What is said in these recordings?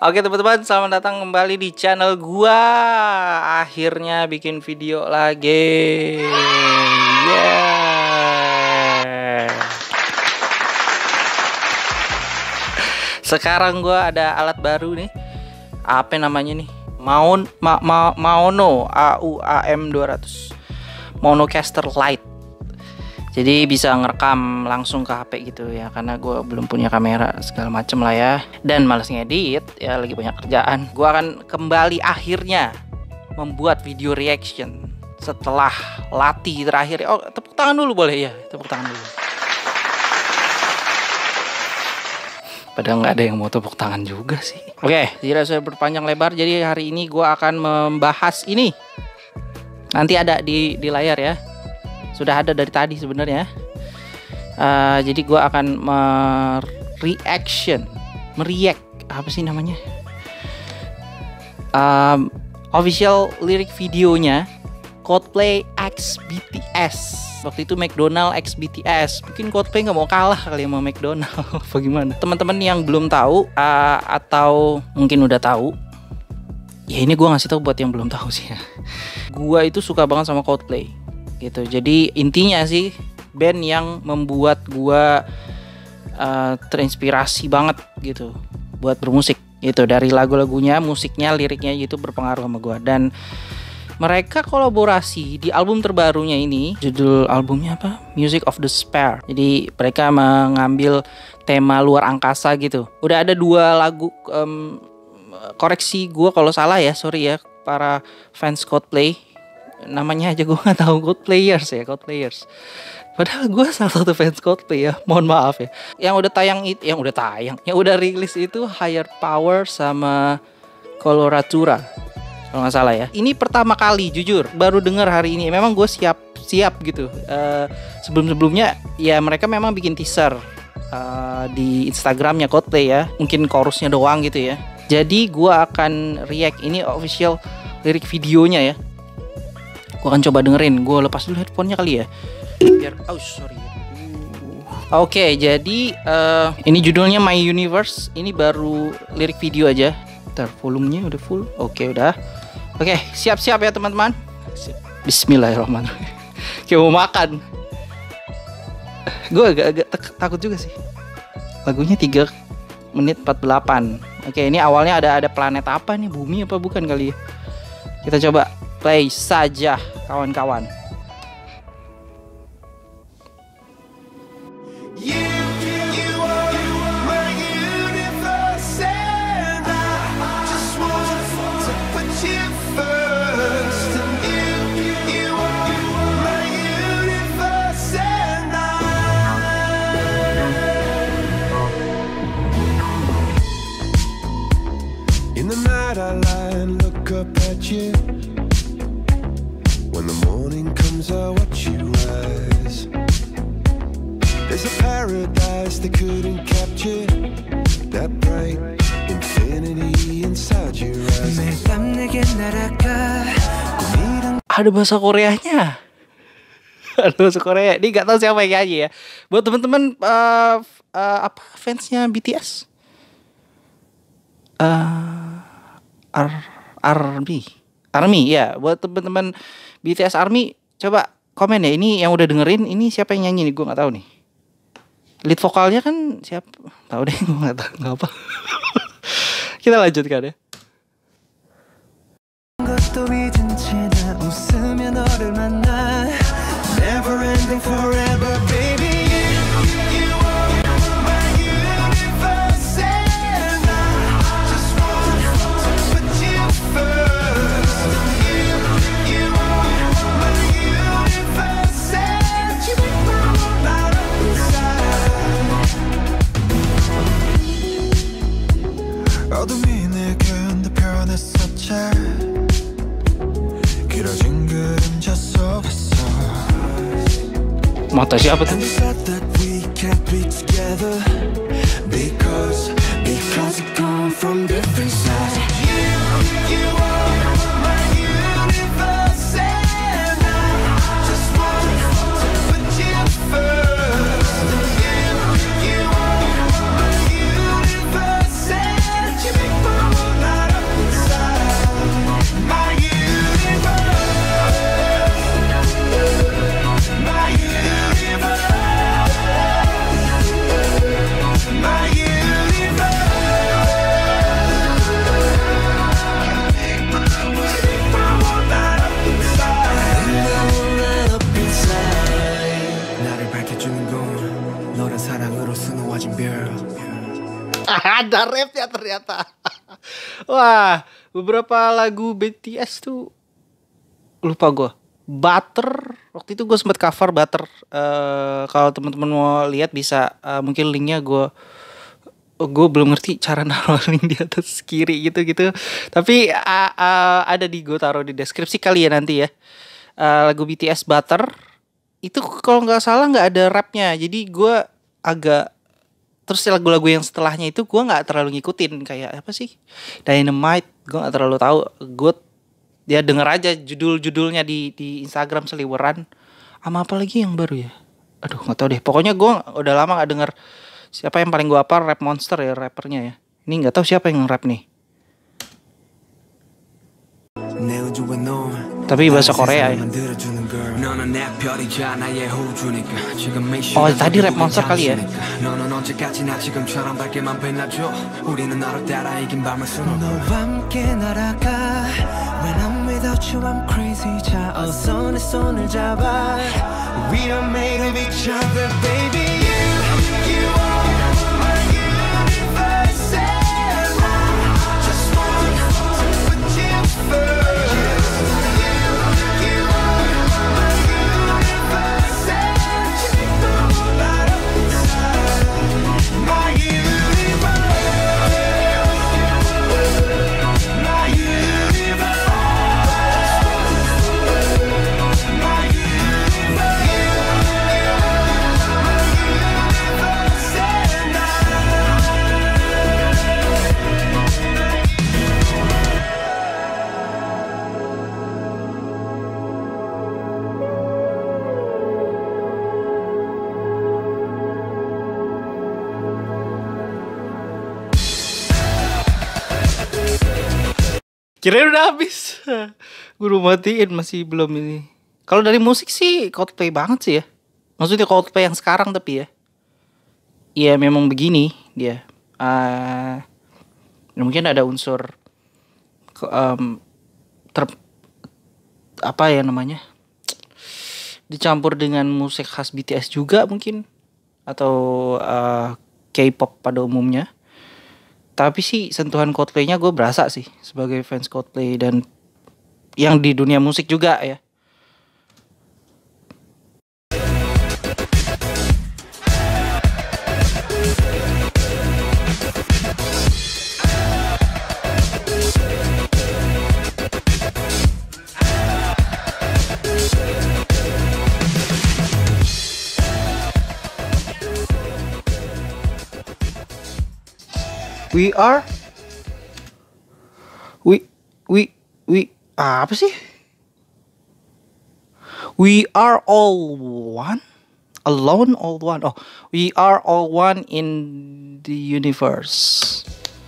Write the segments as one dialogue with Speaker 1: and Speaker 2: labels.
Speaker 1: Oke teman-teman, selamat datang kembali di channel gua. Akhirnya bikin video lagi. Yeah. Sekarang gua ada alat baru nih. Apa namanya nih? Maono AUAM 200 Monocaster Lite. Jadi bisa ngerekam langsung ke HP gitu ya, karena gue belum punya kamera segala macem lah ya, dan males ngedit ya, lagi banyak kerjaan. Gue akan kembali akhirnya membuat video reaction setelah latih terakhir. Oh, tepuk tangan dulu boleh ya, tepuk tangan dulu. Padahal nggak ada yang mau tepuk tangan juga sih. Oke, tidak usah berpanjang lebar. Jadi hari ini gue akan membahas ini. Nanti ada di layar ya. Sudah ada dari tadi sebenarnya. Jadi gue akan mereact apa sih namanya? Official lirik videonya Coldplay X BTS. Waktu itu McDonald X BTS. Mungkin Coldplay nggak mau kalah kali sama McDonald. Apa gimana? Teman-teman yang belum tahu atau mungkin udah tahu, ya ini gue ngasih tahu buat yang belum tahu sih ya. Gue itu suka banget sama Coldplay gitu. Jadi intinya sih band yang membuat gua terinspirasi banget gitu buat bermusik gitu. Dari lagu-lagunya, musiknya, liriknya gitu berpengaruh sama gua. Dan mereka kolaborasi di album terbarunya ini. Judul albumnya apa? Music of Despair. Jadi mereka mengambil tema luar angkasa gitu. Udah ada 2 lagu, koreksi gua kalau salah ya, sorry ya para fans Coldplay. Namanya aja gue nggak tahu, Coldplayers. Padahal gue salah satu fans Coldplay ya, mohon maaf ya. Yang udah rilis itu Higher Power sama Coloratura kalau nggak salah ya. Ini pertama kali, jujur baru dengar hari ini. Memang gue siap gitu. Sebelumnya ya mereka memang bikin teaser di Instagramnya Coldplay ya, mungkin chorusnya doang gitu ya. Jadi gue akan react ini official lirik videonya ya. Gue akan coba dengerin. Gue lepas dulu headphone-nya kali ya, biar sorry. Oke, jadi ini judulnya My Universe. Ini baru lirik video aja. Ntar volumenya udah full. Oke, udah. Oke, siap-siap ya teman-teman. Bismillahirrahmanirrahim. Kayak mau makan. Gue agak takut juga sih. Lagunya 3 menit 48. Oke, ini awalnya ada planet apa nih? Bumi apa bukan kali ya? Kita coba play saja kawan-kawan.
Speaker 2: In the night I lie and look up at you. When the morning comes I watch you rise. There's a paradise they couldn't capture, that bright infinity inside your eyes.
Speaker 1: Ada bahasa Koreanya. Ada bahasa Korea. Ini gak tahu siapa yang nyanyi ya. Buat teman-teman apa fansnya BTS? Army ya. Buat teman-teman BTS Army, coba komen ya. Ini yang udah dengerin, ini siapa yang nyanyi nih? Gue nggak tahu nih. Lead vokalnya kan siapa? Tahu deh, gue nggak tahu, nggak apa. Kita lanjutkan ya.
Speaker 2: Never ending forever, baby. 어둠이 내겐 더 변했었지. 길어진 그림자 속에서.
Speaker 1: Mata siapa tuh? Ada rapnya ternyata. Wah, beberapa lagu BTS tuh lupa gue. Butter, waktu itu gue sempat cover Butter. Kalau teman-teman mau lihat bisa, mungkin linknya gue belum ngerti cara naruh link di atas kiri gitu. Tapi ada gue taruh di deskripsi kali ya nanti ya. Lagu BTS Butter itu kalau nggak salah nggak ada rapnya, jadi gue agak. Terus lagu-lagu yang setelahnya itu gue nggak terlalu ngikutin, kayak apa sih Dynamite, gue nggak terlalu tahu. Gue dia denger aja judul-judulnya di Instagram seliweran. Sama apa lagi yang baru ya? Aduh nggak tahu deh. Pokoknya gue udah lama nggak denger. Siapa yang paling gue apal? Rap Monster ya rappernya ya. Ini nggak tahu siapa yang rap nih. Tapi bahasa Korea ya. Oh tadi Rap Monster kali ya. Kirain udah habis. Gue udah matiin, masih belum ini. Kalau dari musik sih Coldplay banget sih ya. Maksudnya Coldplay yang sekarang tapi ya. Iya memang begini dia. Mungkin ada unsur apa ya namanya? Dicampur dengan musik khas BTS juga mungkin, atau K-pop pada umumnya. Tapi sih sentuhan Coldplay-nya gue berasa sih sebagai fans Coldplay dan yang di dunia musik juga ya. Apa sih? We are all one? Alone all one. Oh, we are all one in the universe.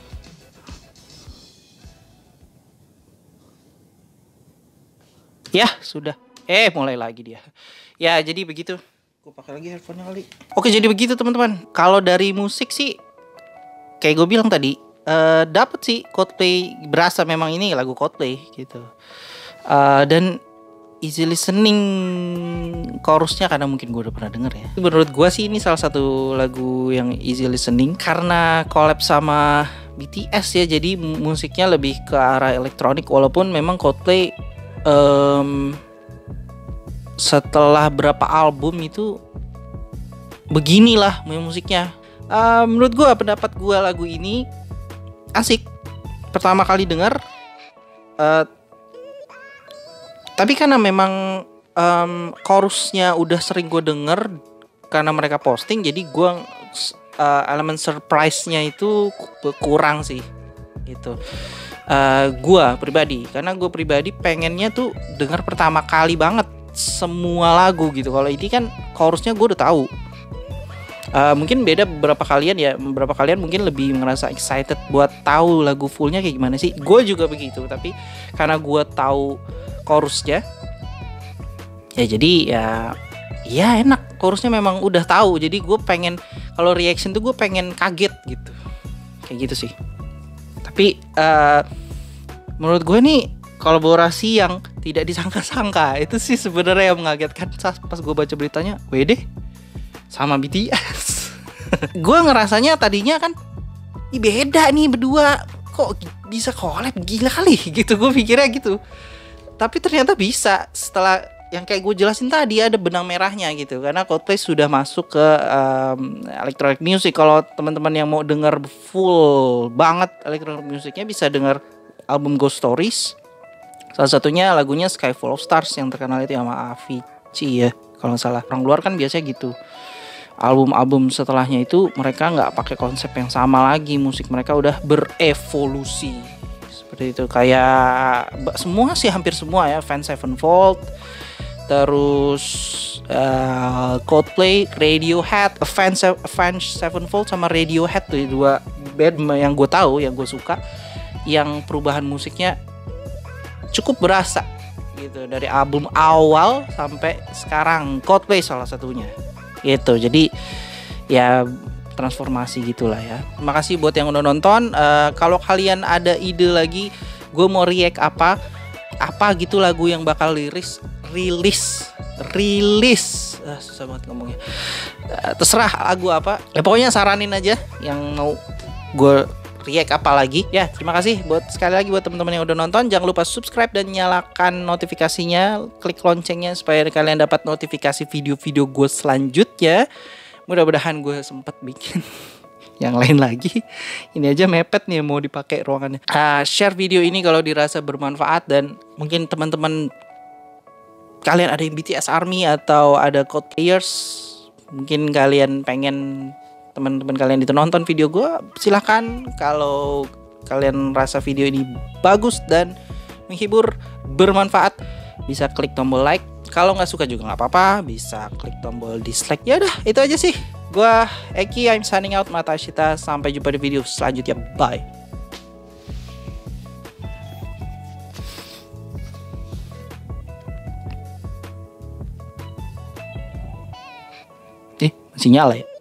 Speaker 1: Ya, sudah. Mulai lagi dia. Ya, jadi begitu. Gue pakai lagi headphone-nya kali. Oke, jadi begitu teman-teman. Kalau dari musik sih kayak gue bilang tadi, dapet sih Coldplay, berasa memang ini lagu Coldplay gitu. Dan easy listening chorusnya karena mungkin gue udah pernah denger ya. Menurut gue sih ini salah satu lagu yang easy listening karena collab sama BTS ya, jadi musiknya lebih ke arah elektronik. Walaupun memang Coldplay setelah berapa album itu beginilah musiknya. Menurut gue, pendapat gue, lagu ini asik pertama kali denger, tapi karena memang chorusnya udah sering gue denger karena mereka posting, jadi gue elemen surprise-nya itu kurang sih gitu. Gue pribadi, karena gue pribadi pengennya tuh denger pertama kali banget semua lagu gitu. Kalau ini kan chorusnya gue udah tahu. Mungkin beda beberapa kalian mungkin lebih ngerasa excited buat tahu lagu fullnya kayak gimana sih. Gue juga begitu, tapi karena gue tahu chorusnya ya, jadi ya enak. Chorusnya memang udah tahu, jadi gue pengen, kalau reaction tuh gue pengen kaget gitu, kayak gitu sih. Tapi menurut gue nih kolaborasi yang tidak disangka-sangka itu sih sebenarnya yang mengagetkan. Pas gue baca beritanya, WD sama BTS. Gue ngerasanya tadinya kan Ih beda nih berdua, kok bisa collab, gila kali gitu, gue pikirnya gitu. Tapi ternyata bisa setelah yang kayak gue jelasin tadi, ada benang merahnya gitu. Karena Coldplay sudah masuk ke electronic music. Kalau teman-teman yang mau denger full banget electronic musicnya, bisa denger album Ghost Stories. Salah satunya lagunya Sky Full of Stars yang terkenal itu sama Avicii ya, kalau nggak salah. Orang luar kan biasanya gitu. Album-album setelahnya itu mereka nggak pakai konsep yang sama lagi. Musik mereka udah berevolusi seperti itu. Kayak semua sih, hampir semua ya. Avenged Sevenfold, terus Coldplay, Radiohead, Avenged Sevenfold sama Radiohead tuh dua band yang gue tahu, yang gue suka, yang perubahan musiknya cukup berasa gitu dari album awal sampai sekarang. Coldplay salah satunya gitu. Jadi ya transformasi gitulah ya. Terima kasih buat yang udah nonton. Kalau kalian ada ide lagi gue mau react apa gitu lagu yang bakal rilis susah banget ngomongnya. Terserah lagu apa ya, pokoknya saranin aja yang mau gue react apa lagi ya. Terima kasih buat sekali lagi buat teman-teman yang udah nonton. Jangan lupa subscribe dan nyalakan notifikasinya, klik loncengnya supaya kalian dapat notifikasi video-video gue selanjutnya. Mudah-mudahan gue sempet bikin yang lain lagi. Ini aja mepet nih mau dipakai ruangannya. Share video ini kalau dirasa bermanfaat, dan mungkin teman-teman kalian ada yang BTS Army atau ada Coldplayers, mungkin kalian pengen teman-teman kalian itu nonton video gue, silahkan. Kalau kalian rasa video ini bagus dan menghibur, bermanfaat, bisa klik tombol like. Kalau nggak suka juga nggak apa-apa, bisa klik tombol dislike. Ya udah, itu aja sih. Gue Eki, I'm signing out. Mata Ashita, sampai jumpa di video selanjutnya. Bye. Masih nyala ya?